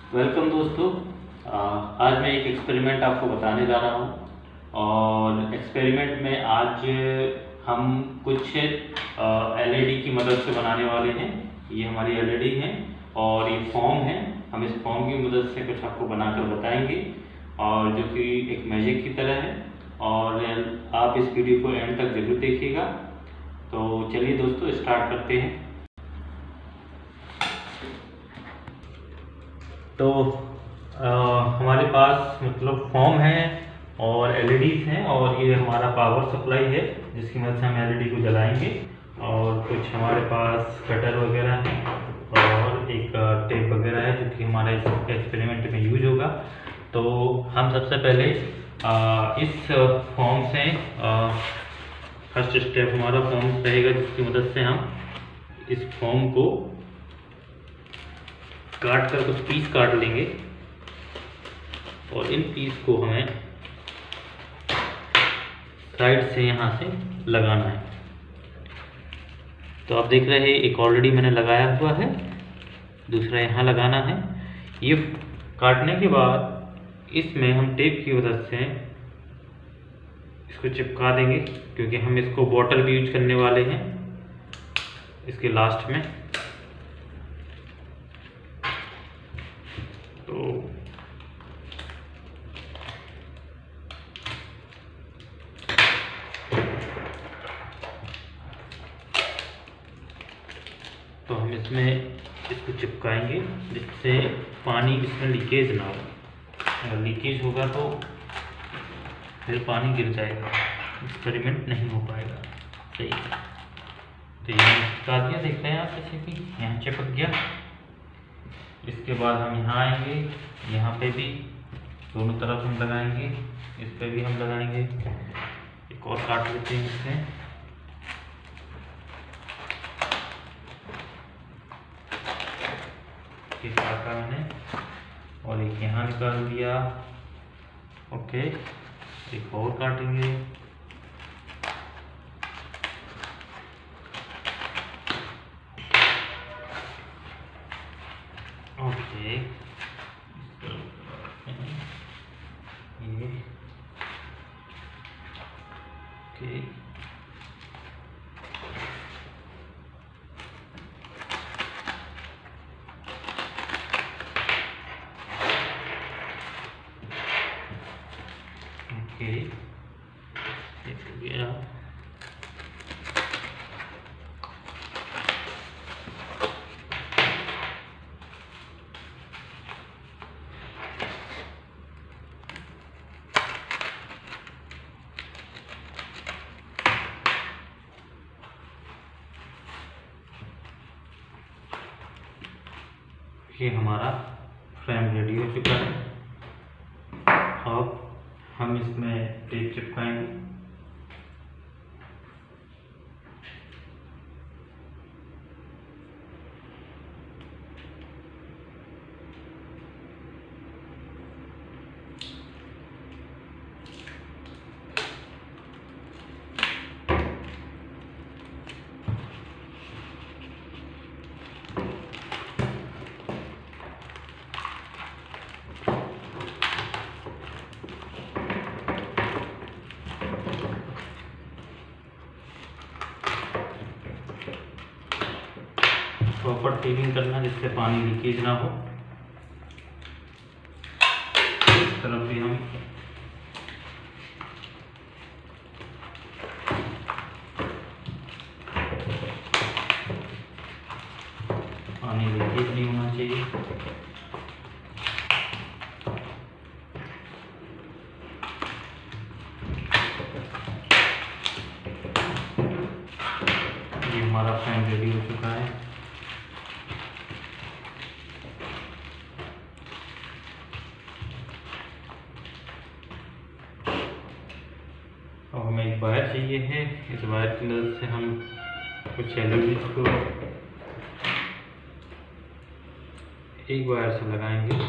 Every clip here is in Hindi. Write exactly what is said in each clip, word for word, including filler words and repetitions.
वेलकम दोस्तों। आ, आज मैं एक एक्सपेरिमेंट आपको बताने जा रहा हूँ और एक्सपेरिमेंट में आज हम कुछ एलईडी की मदद से बनाने वाले हैं। ये हमारी एलईडी है और ये फॉर्म है। हम इस फॉर्म की मदद से कुछ आपको बनाकर बताएंगे और जो कि एक मैजिक की तरह है। और आप इस वीडियो को एंड तक जरूर देखिएगा। तो चलिए दोस्तों स्टार्ट करते हैं। तो आ, हमारे पास मतलब फॉर्म है और एलईडीज हैं और ये हमारा पावर सप्लाई है जिसकी मदद से हम एलईडी को जलाएंगे। और कुछ हमारे पास कटर वगैरह है और एक टेप वगैरह है जो कि हमारा इस एक्सपेरिमेंट में यूज होगा। तो हम सबसे पहले आ, इस फॉर्म से फर्स्ट स्टेप हमारा फॉर्म रहेगा जिसकी मदद से हम इस फॉर्म को काट कर कुछ पीस काट लेंगे और इन पीस को हमें साइड से यहाँ से लगाना है। तो आप देख रहे हैं एक ऑलरेडी मैंने लगाया हुआ है, दूसरा यहाँ लगाना है। ये काटने के बाद इसमें हम टेप की मदद से इसको चिपका देंगे क्योंकि हम इसको बॉटल भी यूज करने वाले हैं इसके लास्ट में। तो तो हम इसमें इसको चिपकाएंगे जिससे पानी इसमें लीकेज ना हो। अगर लीकेज होगा तो फिर पानी गिर जाएगा, एक्सपेरिमेंट नहीं हो पाएगा। सही है। तो यहाँ चिपका दिया, देख रहे हैं आप जैसे कि यहाँ चिपक गया। इसके बाद हम यहाँ आएंगे, यहाँ पे भी दोनों तरफ हम लगाएंगे, इस पे भी हम लगाएंगे। एक और काट लेते हैं इससे। ये काटा मैंने और एक यहाँ निकाल दिया। ओके, एक और काटेंगे। ओके, ये ओके ओके ये हो गया। ये हमारा फ्रेम रेडी हो चुका है। अब हम इसमें टेप चिपकाएंगे। प्रॉपर टेपिंग करना जिससे पानी लीकेज ना हो। इस तरफ भी हम पानी लीकेज नहीं होना चाहिए। ये हमारा फ्रेम रेडी हो चुका है। और हमें एक वायर चाहिए है। इस वायर की मदद से हम कुछ एलईडीज को एक वायर से लगाएंगे।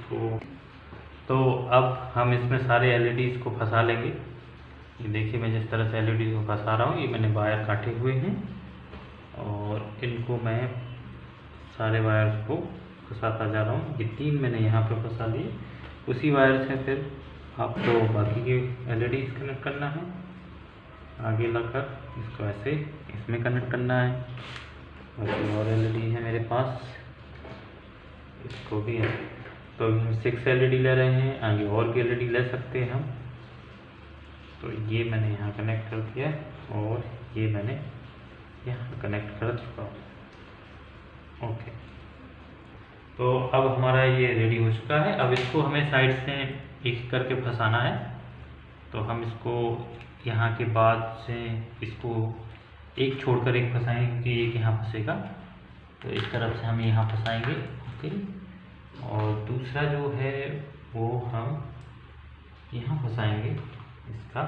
इसको। तो अब हम इसमें सारे एलईडीज़ को फंसा लेंगे। ये देखिए मैं जिस तरह से एलईडी को फंसा रहा हूँ, ये मैंने वायर काटे हुए हैं और इनको मैं सारे वायर्स को फंसाता जा रहा हूँ। ये तीन मैंने यहाँ पे फंसा लिए। उसी वायर से फिर आपको बाकी के एलईडीज़ कनेक्ट करना है, आगे लगाकर इसको ऐसे इसमें कनेक्ट करना है। बाकी और एलईडी है मेरे पास, इसको भी है। तो हम सिक्स एलईडी ले रहे हैं, आगे और भी एलईडी ले सकते हैं हम। तो ये मैंने यहाँ कनेक्ट कर दिया और ये मैंने यहाँ कनेक्ट कर चुका हूँ। ओके, तो अब हमारा ये रेडी हो चुका है। अब इसको हमें साइड से एक करके फंसाना है। तो हम इसको यहाँ के बाद से इसको एक छोड़कर एक फंसाएंगे, क्योंकि एक यहाँ फंसेगा। तो इस तरफ से हम यहाँ फंसाएंगे। ओके, और दूसरा जो है वो हम यहाँ फंसाएंगे इसका।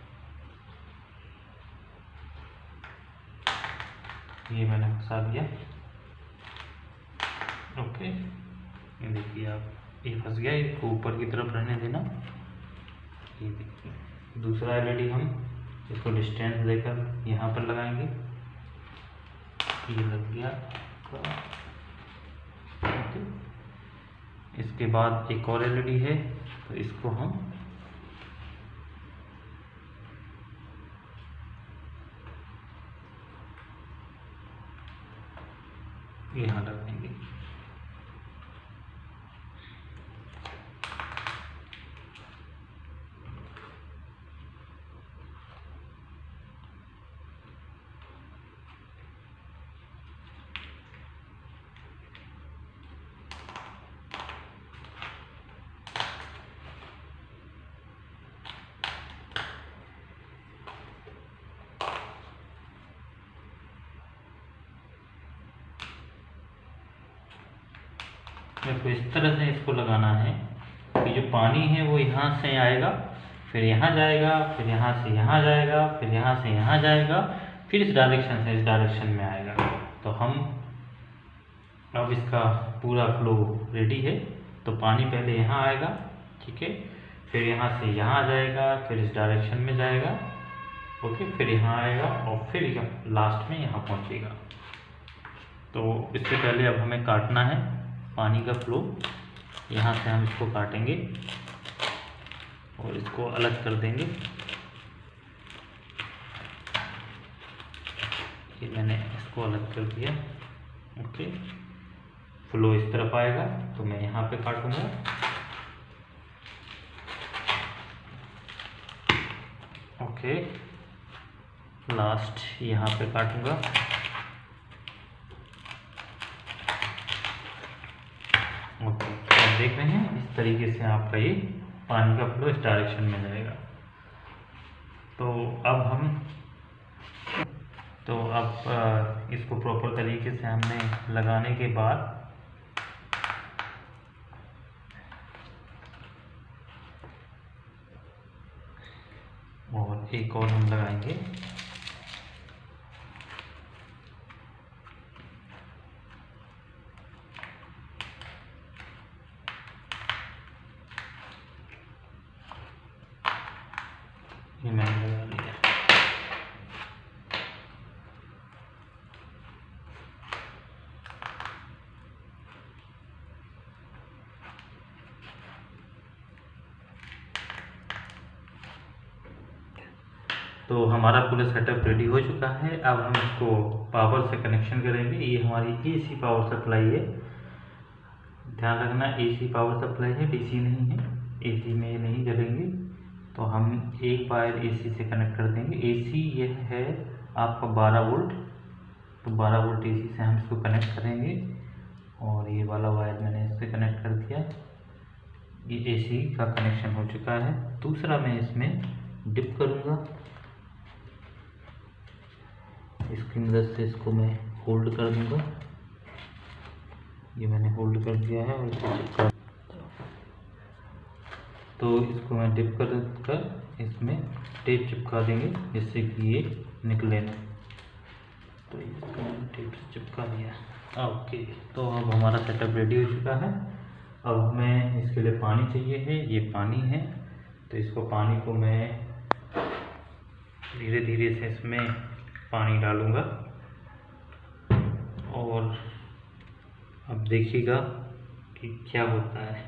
ये मैंने फंसा दिया। ओके, ये देखिए आप, ये फंस गया। इसको ऊपर की तरफ रहने देना। ये देखिए दूसरा एलईडी हम इसको डिस्टेंस देकर यहाँ पर लगाएंगे। ये लग गया। ओके, इसके बाद एक और एलईडी है, तो इसको हम यहाँ लगाएंगे। देखो इस तरह से इसको लगाना है कि जो पानी है वो यहाँ से आएगा, फिर यहाँ जाएगा, फिर यहाँ से यहाँ जाएगा, फिर यहाँ से यहाँ जाएगा, फिर इस डायरेक्शन से इस डायरेक्शन में आएगा। तो हम अब इसका पूरा फ्लो रेडी है। तो पानी पहले यहाँ आएगा, ठीक है, फिर यहाँ से यहाँ जाएगा, फिर इस डायरेक्शन में जाएगा। ओके, फिर यहाँ आएगा और फिर लास्ट में यहाँ पहुँचेगा। तो इससे पहले अब हमें काटना है पानी का फ्लो। यहाँ से हम इसको काटेंगे और इसको अलग कर देंगे। ये मैंने इसको अलग कर दिया। ओके, फ्लो इस तरफ आएगा तो मैं यहाँ पे काटूंगा। ओके, लास्ट यहाँ पे काटूंगा। ओके, तो आप देख रहे हैं इस तरीके से आपका ये पानी का फ्लो इस डायरेक्शन में जाएगा। तो अब हम तो अब इसको प्रॉपर तरीके से हमने लगाने के बाद और एक और हम लगाएंगे। ये मैंने लगा लिया। तो हमारा पूरा सेटअप रेडी हो चुका है। अब हम इसको पावर से कनेक्शन करेंगे। ये हमारी एसी पावर सप्लाई है, ध्यान रखना एसी पावर सप्लाई है, डीसी नहीं है। एसी में नहीं जलेंगे। तो हम एक वायर एसी से कनेक्ट कर देंगे। एसी यह है आपका बारह वोल्ट, तो बारह वोल्ट एसी से हम इसको कनेक्ट करेंगे। और ये वाला वायर मैंने इससे कनेक्ट कर दिया। ये एसी का कनेक्शन हो चुका है। दूसरा मैं इसमें डिप करूँगा, इसकी मदद से इसको मैं होल्ड कर दूँगा। ये मैंने होल्ड कर दिया है और इसको चिपका, तो इसको मैं डिप कर कर इसमें टेप चिपका देंगे जिससे कि ये निकले ना। तो इसको मैंने टेप से चिपका दिया। ओके, तो अब हमारा सेटअप रेडी हो चुका है। अब हमें इसके लिए पानी चाहिए है, ये पानी है, तो इसको पानी को मैं धीरे धीरे से इसमें पानी डालूँगा। और अब देखिएगा कि क्या होता है।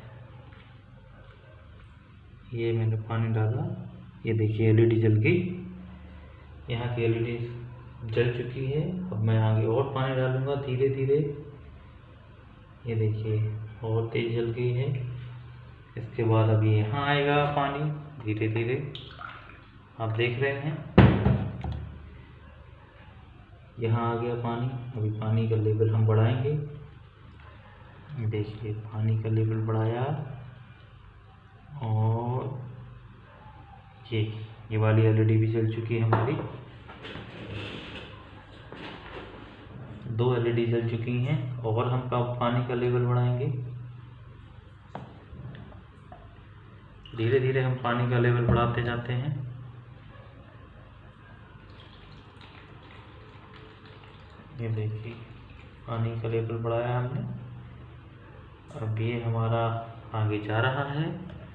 ये मैंने पानी डाला, ये देखिए एलईडी जल गई, यहाँ की एलईडी जल चुकी है। अब मैं आगे और पानी डालूँगा धीरे धीरे, ये देखिए और तेज़ जल गई है। इसके बाद अभी यहाँ आएगा पानी धीरे धीरे, आप देख रहे हैं यहाँ आ गया पानी। अभी पानी का लेवल हम बढ़ाएंगे, देखिए पानी का लेवल बढ़ाया और ये ये वाली एलईडी भी जल चुकी है हमारी, दो एलईडी जल चुकी हैं। और हम कब पानी का लेवल बढ़ाएंगे, धीरे धीरे हम पानी का लेवल बढ़ाते जाते हैं। ये देखिए पानी का लेवल बढ़ाया हमने, अब ये हमारा आगे जा रहा है।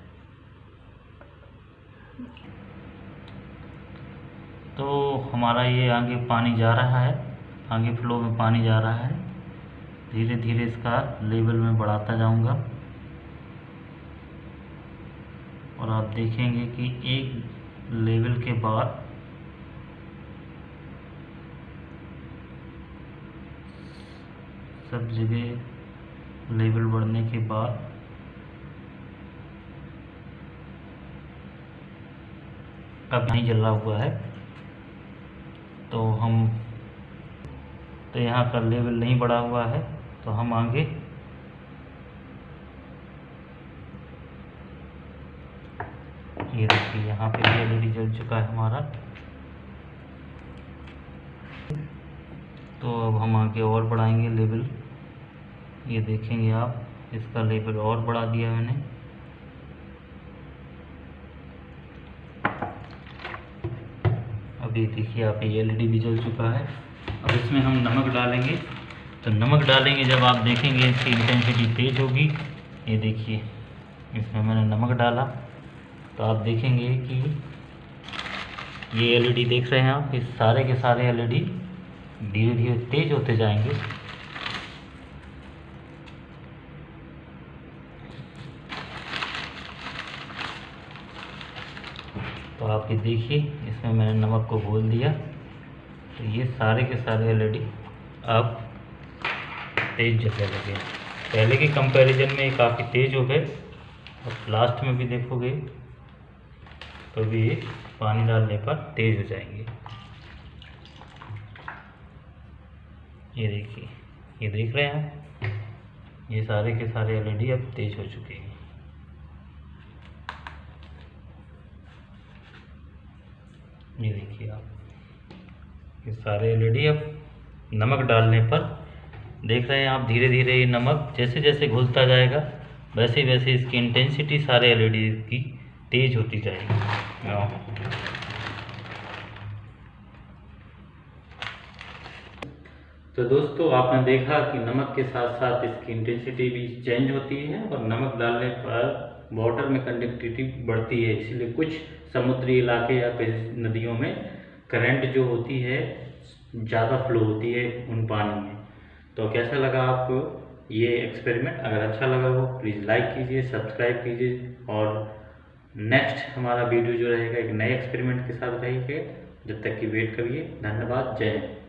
तो हमारा ये आगे पानी जा रहा है, आगे फ्लो में पानी जा रहा है। धीरे धीरे इसका लेवल मैं बढ़ाता जाऊंगा और आप देखेंगे कि एक लेवल के बाद सब जगह लेवल बढ़ने के बाद अब नहीं जला हुआ है, तो हम तो यहाँ का लेवल नहीं बढ़ा हुआ है, तो हम आगे ये देखिए यहाँ पे भी एलईडी जल चुका है हमारा। तो अब हम आगे और बढ़ाएंगे लेवल, ये देखेंगे आप इसका लेवल और बढ़ा दिया मैंने। अभी देखिए आप ये एलईडी भी जल चुका है। अब इसमें हम नमक डालेंगे, तो नमक डालेंगे जब आप देखेंगे इसकी इंटेंसिटी तेज़ होगी। ये देखिए इसमें मैंने नमक डाला, तो आप देखेंगे कि ये एलईडी देख रहे हैं आप, इस सारे के सारे एलईडी धीरे धीरे तेज होते जाएंगे। तो आप ये देखिए इसमें मैंने नमक को घोल दिया, तो ये सारे के सारे एलईडी अब तेज जलने लगे। पहले के कंपैरिजन में ये काफ़ी तेज हो गए। अब लास्ट में भी देखोगे तो भी ये पानी डालने पर तेज हो जाएंगे। ये देखिए, ये देख रहे हैं, ये सारे के सारे एलईडी अब तेज हो चुके हैं। ये देखिए आप, ये सारे एलईडी अब नमक डालने पर देख रहे हैं आप, धीरे धीरे ये नमक जैसे जैसे घुलता जाएगा वैसे वैसे इसकी इंटेंसिटी सारे एलईडी की तेज होती जाएगी। तो दोस्तों आपने देखा कि नमक के साथ साथ इसकी इंटेंसिटी भी चेंज होती है और नमक डालने पर वाटर में कंडक्टिविटी बढ़ती है। इसलिए कुछ समुद्री इलाके या कई नदियों में करंट जो होती है ज़्यादा फ्लो होती है उन पानी में। तो कैसा लगा आपको ये एक्सपेरिमेंट? अगर अच्छा लगा हो प्लीज़ लाइक कीजिए, सब्सक्राइब कीजिए और नेक्स्ट हमारा वीडियो जो रहेगा एक नए एक्सपेरिमेंट के साथ रहेगा। जब तक कि वेट करिए। धन्यवाद। जय हिंद।